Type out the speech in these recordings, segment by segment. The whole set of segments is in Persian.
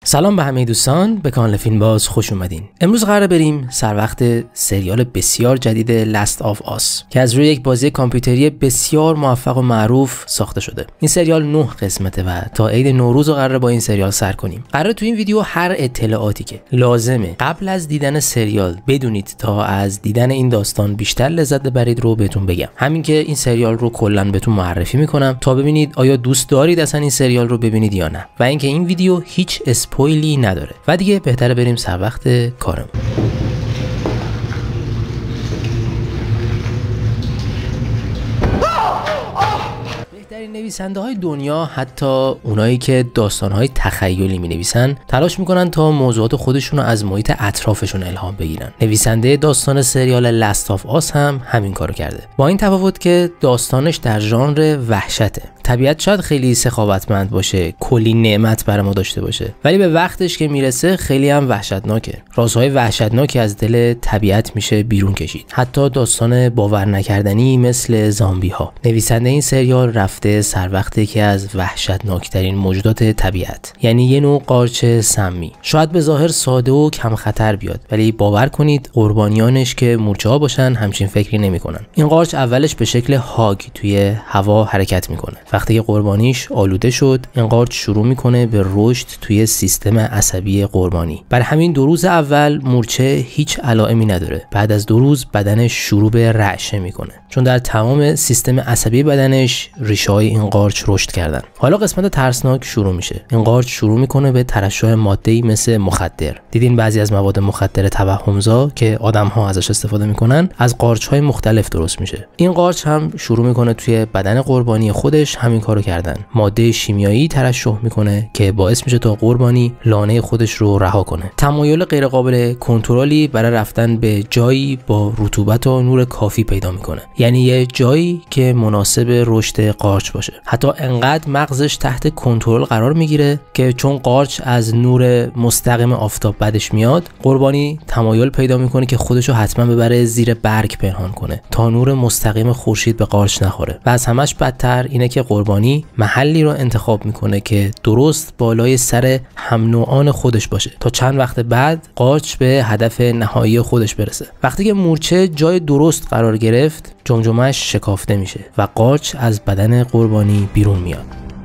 سلام به همه دوستان، به کانال فیلم باز خوش اومدین. امروز قراره بریم سر وقت سریال بسیار جدید Last of Us که از روی یک بازی کامپیوتری بسیار موفق و معروف ساخته شده. این سریال 9 قسمته و تا عید نوروز قراره با این سریال سر کنیم. قراره تو این ویدیو هر اطلاعاتی که لازمه قبل از دیدن سریال بدونید تا از دیدن این داستان بیشتر لذت ببرید رو بهتون بگم. همین که این سریال رو کلا بهتون معرفی میکنم تا ببینید آیا دوست دارید اصلا این سریال رو ببینید یا نه، و اینکه این ویدیو هیچ اسپویلی نداره و دیگه بهتره بریم سر وقت کارم. بهترین نویسنده های دنیا، حتی اونایی که داستان های تخیلی می نویسن، تلاش میکنن تا موضوعات خودشون رو از محیط اطرافشون الهام بگیرن. نویسنده داستان سریال Last of Us هم همین کارو کرده، با این تفاوت که داستانش در ژانر وحشته. طبیعت شاید خیلی سخاوتمند باشه، کلی نعمت برای ما داشته باشه، ولی به وقتش که میرسه خیلی هم وحشتناکه. رازهای وحشتناکی از دل طبیعت میشه بیرون کشید، حتی داستان باور نکردنی مثل زامبی ها. نویسنده این سریال رفته سر وقت یکی از وحشتناکترین موجودات طبیعت، یعنی یه نوع قارچ سمی. شاید به ظاهر ساده و کم خطر بیاد، ولی باور کنید قربانیانش که مورچه ها باشن همچین فکری نمیکنن. این قارچ اولش به شکل هاگ توی هوا حرکت میکنه. وقتی که قربانیش آلوده شد، این قارچ شروع میکنه به رشد توی سیستم عصبی قربانی. بر همین 2 روز اول مورچه هیچ علائمی نداره. بعد از 2 روز بدنش شروع به رعشه میکنه، چون در تمام سیستم عصبی بدنش ریشه‌های این قارچ رشد کردن. حالا قسمت ترسناک شروع میشه. این قارچ شروع میکنه به ترشح ماده‌ای مثل مخدر. دیدین بعضی از مواد مخدر توهمزا که آدم‌ها ازش استفاده میکنن از قارچ‌های مختلف درست میشه. این قارچ هم شروع میکنه توی بدن قربانی خودش همین کارو کردن. ماده شیمیایی ترشح میکنه که باعث میشه تا قربانی لانه خودش رو رها کنه. تمایل غیر قابل کنترلی برای رفتن به جایی با رطوبت و نور کافی پیدا میکنه، یعنی یه جایی که مناسب رشد قارچ باشه. حتی انقدر مغزش تحت کنترل قرار میگیره که چون قارچ از نور مستقیم آفتاب بدش میاد، قربانی تمایل پیدا میکنه که خودشو حتما ببره زیر برگ پنهان کنه تا نور مستقیم خورشید به قارچ نخوره. و از همش بدتر اینه که قربانی محلی رو انتخاب میکنه که درست بالای سر هم نوعان خودش باشه تا چند وقت بعد قارچ به هدف نهایی خودش برسه. وقتی که مورچه جای درست قرار گرفت، جمجمه‌اش شکافته میشه و قارچ از بدن قربانی بیرون میاد.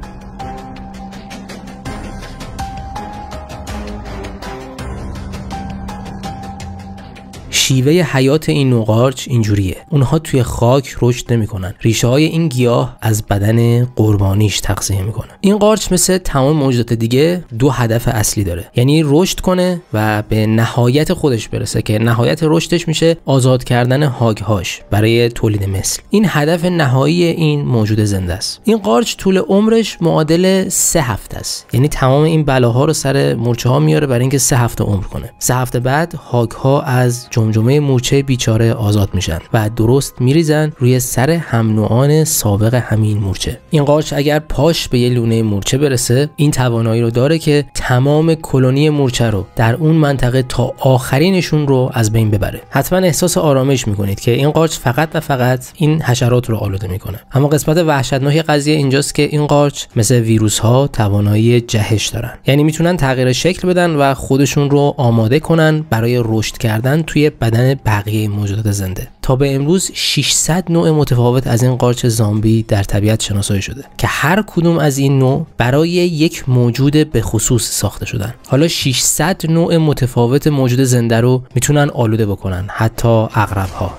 شیوه حیات این نوع قارچ اینجوریه. اونها توی خاک رشد نمیکنن. ریشه های این گیاه از بدن قربانیش تغذیه میکنه. این قارچ مثل تمام موجودات دیگه 2 هدف اصلی داره، یعنی رشد کنه و به نهایت خودش برسه که نهایت رشدش میشه آزاد کردن هاگ‌هاش برای تولید مثل. این هدف نهایی این موجود زنده است. این قارچ طول عمرش معادل 3 هفته است، یعنی تمام این بلاها رو سر مورچه ها میاره برای اینکه 3 هفته عمر کنه. 3 هفته بعد هاگ‌ها از جمجمه مورچه بیچاره آزاد میشن و درست میریزن روی سر هم نوعان سابق همین مورچه. این قارچ اگر پاش به یه لونه مورچه برسه، این توانایی رو داره که تمام کلونی مورچه رو در اون منطقه تا آخرینشون رو از بین ببره. حتما احساس آرامش میکنید که این قارچ فقط و فقط این حشرات رو آلوده میکنه. اما قسمت وحشتناک قضیه اینجاست که این قارچ مثل ویروس ها توانایی جهش دارن، یعنی میتونن تغییر شکل بدن و خودشون رو آماده کنن برای رشد کردن توی بدن بقیه موجودات زنده. تا به امروز 600 نوع متفاوت از این قارچ زامبی در طبیعت شناسایی شده که هر کدوم از این نوع برای یک موجود به خصوص ساخته شدن. حالا 600 نوع متفاوت موجود زنده رو میتونن آلوده بکنن، حتی عقرب‌ها.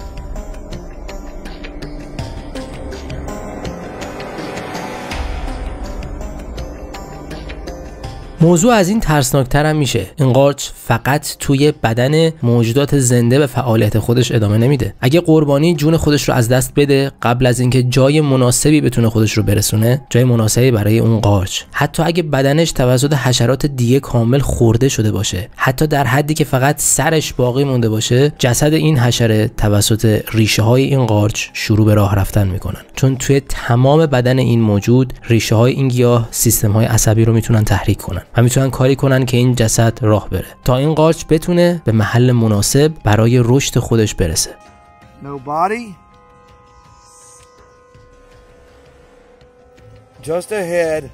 موضوع از این ترسناکتر هم میشه. این قارچ فقط توی بدن موجودات زنده به فعالیت خودش ادامه نمیده. اگه قربانی جون خودش رو از دست بده قبل از اینکه جای مناسبی بتونه خودش رو برسونه، جای مناسبی برای اون قارچ، حتی اگه بدنش توسط حشرات دیگه کامل خورده شده باشه، حتی در حدی که فقط سرش باقی مونده باشه، جسد این حشره توسط ریشه های این قارچ شروع به راه رفتن میکنن، چون توی تمام بدن این موجود ریشه های این گیاه سیستم های عصبی رو میتونن تحریک کنن و میتونن کاری کنن که این جسد راه بره تا این قارچ بتونه به محل مناسب برای رشد خودش برسه. No body. Just a head.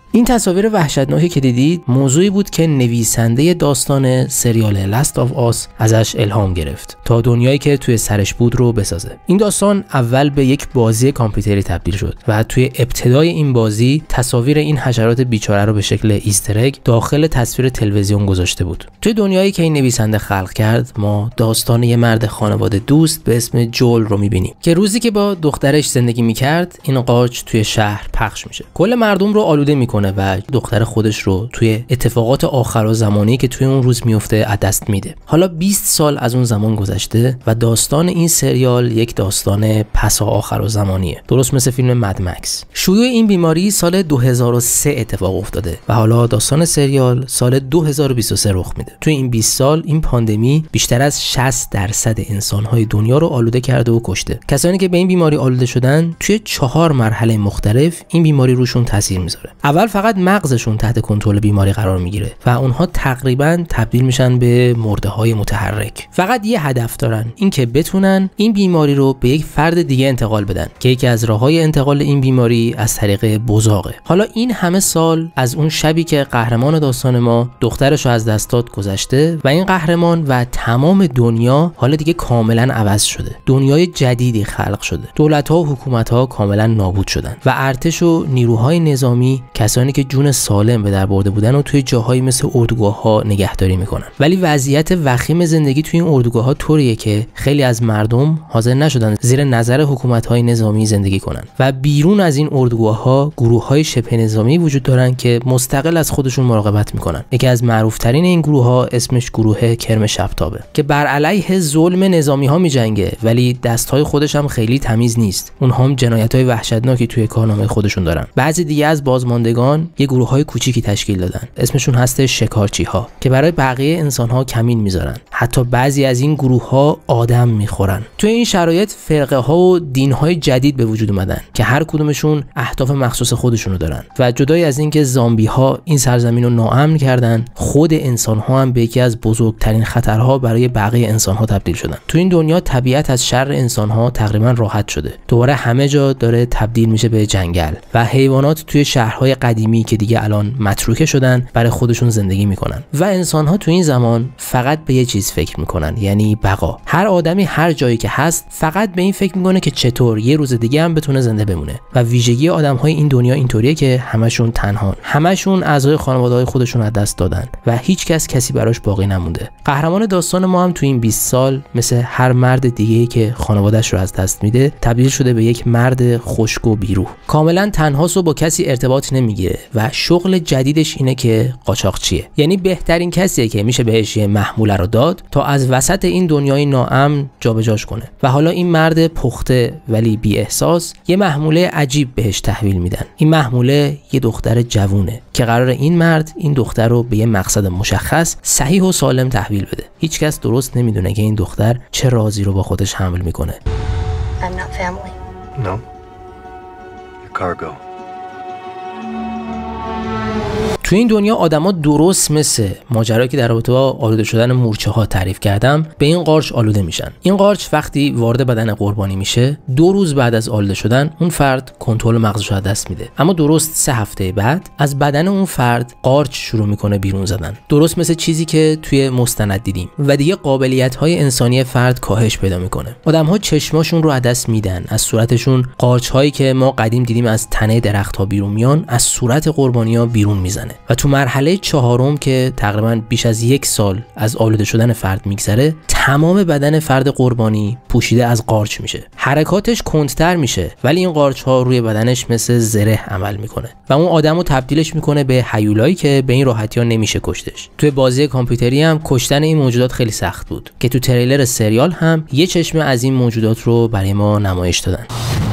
این تصاویر وحشتناکی که دیدید موضوعی بود که نویسنده داستان سریال Last of Us ازش الهام گرفت تا دنیایی که توی سرش بود رو بسازه. این داستان اول به یک بازی کامپیوتری تبدیل شد و توی ابتدای این بازی تصاویر این حشرات بیچاره رو به شکل ایستر اگ داخل تصویر تلویزیون گذاشته بود. توی دنیایی که این نویسنده خلق کرد ما داستان یه مرد خانواده دوست به اسم جول رو می‌بینیم که روزی که با دخترش زندگی می‌کرد این قارچ توی شهر پخش میشه. کل مردم رو آلوده میکنه و دختر خودش رو توی اتفاقات آخرالزمانی که توی اون روز میفته از دست میده. حالا 20 سال از اون زمان گذشته و داستان این سریال یک داستان پسا آخرالزمانیه، درست مثل فیلم مد مکس. شیوع این بیماری سال 2003 اتفاق افتاده و حالا داستان سریال سال 2023 رخ میده. توی این 20 سال این پاندمی بیشتر از 60% انسان‌های دنیا رو آلوده کرده و کشته. کسانی که به این بیماری آلوده شدن توی 4 مرحله مختلف این بیماری روشون تاثیر میذاره. اول فقط مغزشون تحت کنترل بیماری قرار میگیره و اونها تقریبا تبدیل میشن به مرده‌های متحرک. فقط یه هدف دارن، این که بتونن این بیماری رو به یک فرد دیگه انتقال بدن که یکی از راه‌های انتقال این بیماری از طریق بزاقه. حالا این همه سال از اون شبی که قهرمان داستان ما دخترش رو از دست داد گذشته و این قهرمان و تمام دنیا حالا دیگه کاملا عوض شده. دنیای جدیدی خلق شده. دولت‌ها و حکومت‌ها کاملا نابود شدن و ارتش و نیروهای نظامی کسانی که جون سالم به در برده بودن و توی جاهایی مثل اردوگاه‌ها نگهداری میکنن. ولی وضعیت وخیم زندگی توی این اردوگاه‌ها طوریه که خیلی از مردم حاضر نشدن زیر نظر حکومت‌های نظامی زندگی کنن و بیرون از این اردوگاه‌ها گروه‌های شبه نظامی وجود دارن که مستقل از خودشون مراقبت میکنن. یکی از معروف‌ترین این گروه‌ها اسمش گروه کرم شبتابه که بر علیه ظلم نظامی‌ها میجنگه، ولی دست‌های خودش هم خیلی تمیز نیست. اونها هم جنایت‌های وحشتناکی توی کارنامه خودشون دارن. بعضی دیگه از بازماندگان یه گروه‌های کوچیکی تشکیل دادن، اسمشون هست شکارچی‌ها، که برای بقیه انسان‌ها کمین میذارن. حتی بعضی از این گروه‌ها آدم میخورن. توی این شرایط فرقه‌ها و دین‌های جدید به وجود اومدن که هر کدومشون اهداف مخصوص خودشونو دارن و جدای از اینکه زامبی‌ها این سرزمین رو ناامن کردن، خود انسان‌ها هم به یکی از بزرگترین خطرها برای بقیه انسان‌ها تبدیل شدن. تو این دنیا طبیعت از شر انسان‌ها تقریبا راحت شده. دوباره همه جا داره تبدیل میشه به جنگل و حیوانات توی شهرهای قدیمی که دیگه الان متروکه شدن برای خودشون زندگی میکنن و انسان‌ها تو این زمان فقط به یه چیز فکر میکنن، یعنی بقا. هر آدمی هر جایی که هست فقط به این فکر میکنه که چطور یه روز دیگه هم بتونه زنده بمونه و ویژگی آدم‌های این دنیا اینطوریه که همشون تنهان، همشون اعضای خانواده‌های خودشون از دست دادن و هیچ کسی براش باقی نمونده. قهرمان داستان ما هم تو این 20 سال مثل هر مرد دیگه‌ای که خانواده‌اش رو از دست میده تبدیل شده به یک مرد خشک و بیروح. کاملا تنهاست و با کسی ارتباط نمیگیره و شغل جدیدش اینه که قاچاقچیه. یعنی بهترین کسیه که میشه بهش یه محموله رو داد تا از وسط این دنیای ناامن جابجاش کنه. و حالا این مرد پخته ولی بی احساس یه محموله عجیب بهش تحویل میدن. این محموله یه دختر جوونه که قراره این مرد این دختر رو به یه مقصد مشخص صحیح و سالم تحویل بده. هیچکس درست نمیدونه که این دختر چه رازی رو با خودش حمل میکنه. I'm not family. No. You're cargo. تو این دنیا آدما درست مثل ماجرایی که در رابطه با آلوده شدن مورچه ها تعریف کردم به این قارچ آلوده میشن. این قارچ وقتی وارد بدن قربانی میشه 2 روز بعد از آلوده شدن اون فرد کنترل مغزش رو از دست میده، اما درست 3 هفته بعد از بدن اون فرد قارچ شروع میکنه بیرون زدن، درست مثل چیزی که توی مستند دیدیم و دیگه قابلیت های انسانی فرد کاهش پیدا میکنه. آدم ها چشماشون رو از دست میدن، از صورتشون قارچ هایی که ما قدیم دیدیم از تنه درخت ها بیرون میان از صورت قربانی ها بیرون میزنه و تو مرحله 4 که تقریبا بیش از 1 سال از آلوده شدن فرد میگذره تمام بدن فرد قربانی پوشیده از قارچ میشه. حرکاتش کندتر میشه ولی این قارچ ها روی بدنش مثل زره عمل میکنه و اون آدمو تبدیلش میکنه به هیولایی که به این راحتی ها نمیشه کشتش. توی بازی کامپیوتری هم کشتن این موجودات خیلی سخت بود که تو تریلر سریال هم یه چشمه از این موجودات رو برای ما نمایش دادن.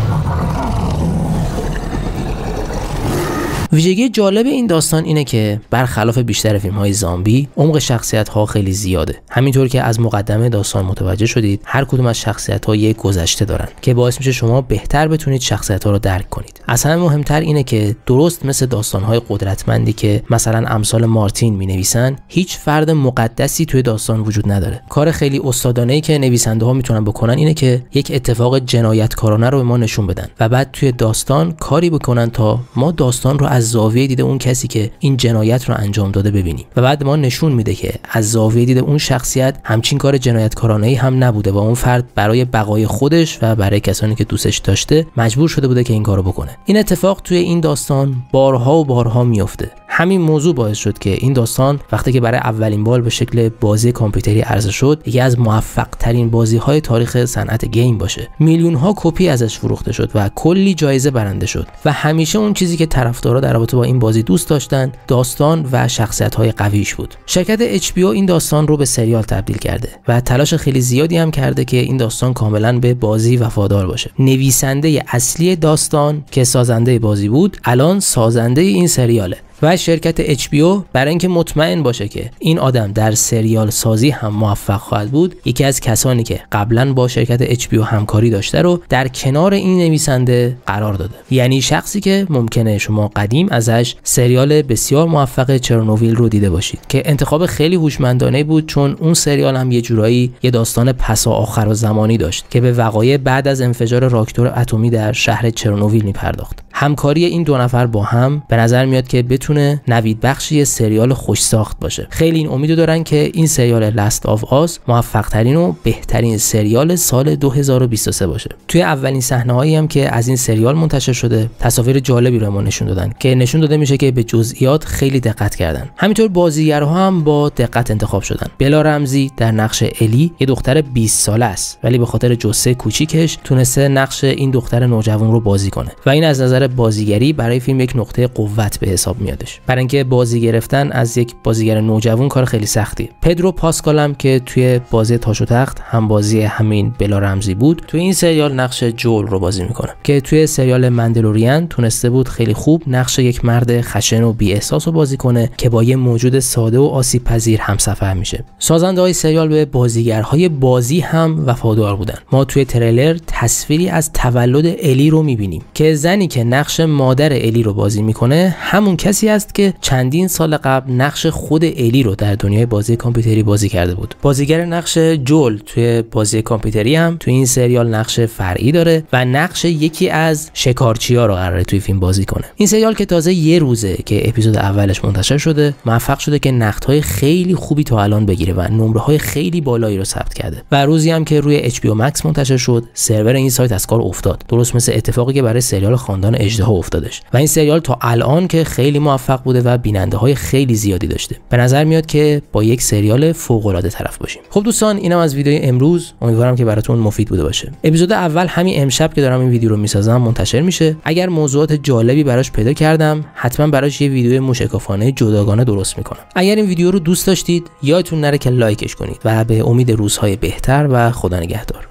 ویژگی جالب این داستان اینه که برخلاف بیشتر فیلم‌های زامبی عمق شخصیت‌ها خیلی زیاده. همینطور که از مقدمه داستان متوجه شدید هر کدوم از شخصیت‌ها یک گذشته دارن که باعث میشه شما بهتر بتونید شخصیت‌ها رو درک کنید. از همه مهمتر اینه که درست مثل داستان‌های قدرتمندی که مثلا امثال مارتین می‌نویسن هیچ فرد مقدسی توی داستان وجود نداره. کار خیلی استادانه‌ای که نویسنده‌ها میتونن بکنن اینه که یک اتفاق جنایتکارانه رو به ما نشون بدن و بعد توی داستان کاری بکنن تا ما داستان رو از زاویه دید اون کسی که این جنایت رو انجام داده ببینیم و بعد ما نشون میده که از زاویه دید اون شخصیت همچین کار جنایتکارانه‌ای هم نبوده و اون فرد برای بقای خودش و برای کسانی که دوستش داشته مجبور شده بوده که این کارو بکنه. این اتفاق توی این داستان بارها و بارها میفته. همین موضوع باعث شد که این داستان وقتی که برای اولین بار به شکل بازی کامپیوتری عرضه شد، یکی از موفق ترین بازی‌های تاریخ صنعت گیم باشه. میلیون‌ها کپی ازش فروخته شد و کلی جایزه برنده شد و همیشه اون چیزی که طرفدارا در رابطه با این بازی دوست داشتن، داستان و شخصیت‌های قویش بود. شرکت HBO این داستان رو به سریال تبدیل کرده و تلاش خیلی زیادی هم کرده که این داستان کاملاً به بازی وفادار باشه. نویسنده اصلی داستان که سازنده بازی بود، الان سازنده این سریاله. و شرکت HBO برای اینکه مطمئن باشه که این آدم در سریال سازی هم موفق خواهد بود، یکی از کسانی که قبلا با شرکت HBO همکاری داشته رو در کنار این نویسنده قرار داده. یعنی شخصی که ممکنه شما قدیم ازش سریال بسیار موفق چرنوبیل رو دیده باشید که انتخاب خیلی هوشمندانه بود، چون اون سریال هم یه جورایی یه داستان پسا آخر الزمانی داشت که به وقایع بعد از انفجار راکتور اتمی در شهر چرنوبیل میپرداخت. همکاری این دو نفر با هم به نظر میاد که بتونه نوید بخشی سریال خوش ساخت باشه. خیلی این امیدو دارن که این سریال لاست آف آس موفق ترین و بهترین سریال سال 2023 باشه. توی اولین صحنه‌هایی هم که از این سریال منتشر شده، تصاویر جالبی رو ما نشون دادن که نشون داده میشه که به جزئیات خیلی دقت کردن. همینطور بازیگرها هم با دقت انتخاب شدن. بلا رمزی در نقش الی یه دختر 20 ساله است، ولی به خاطر جثه کوچیکش تونسته نقش این دختر نوجوان رو بازی کنه و این از نظر بازیگری برای فیلم یک نقطه قوت به حساب میادش. برای اینکه بازی گرفتن از یک بازیگر نوجوان کار خیلی سختیه. پدرو پاسکال هم که توی بازی تاج و تخت هم بازی همین بلا رمزی بود، توی این سریال نقش جول رو بازی میکنه که توی سریال مندلورین تونسته بود خیلی خوب نقش یک مرد خشن و بی احساس رو بازی کنه که با یه موجود ساده و آسیب پذیر همسفر میشه. سازنده‌های سریال به بازیگرهای بازی هم وفادار بودن. ما توی تریلر تصویری از تولد الی رو میبینیم که زنی که نقش مادر الی رو بازی میکنه همون کسی است که چندین سال قبل نقش خود الی رو در دنیای بازی کامپیوتری بازی کرده بود. بازیگر نقش جول توی بازی کامپیوتری هم توی این سریال نقش فرعی داره و نقش یکی از شکارچی‌ها رو قراره توی فیلم بازی کنه. این سریال که تازه یه روزه که اپیزود اولش منتشر شده، موفق شده که نقدهای خیلی خوبی تا الان بگیره و نمره‌های خیلی بالایی رو ثبت کرده. و روزی هم که روی HBO Max منتشر شد، سرور این سایت از کار افتاد. درست مثل اتفاقی که برای سریال خاندان اژدها افتادش. و این سریال تا الان که خیلی موفق بوده و بیننده‌های خیلی زیادی داشته. به نظر میاد که با یک سریال فوق‌العاده طرف باشیم. خب دوستان، اینم از ویدیوی امروز. امیدوارم که براتون مفید بوده باشه. اپیزود اول همین امشب که دارم این ویدیو رو میسازم منتشر میشه. اگر موضوعات جالبی براش پیدا کردم، حتما براش یه ویدیو موشکافانه جداگانه درست میکنم. اگر این ویدیو رو دوست داشتید، یادتون نره که لایکش کنید و به امید روزهای بهتر و خدا نگهدار.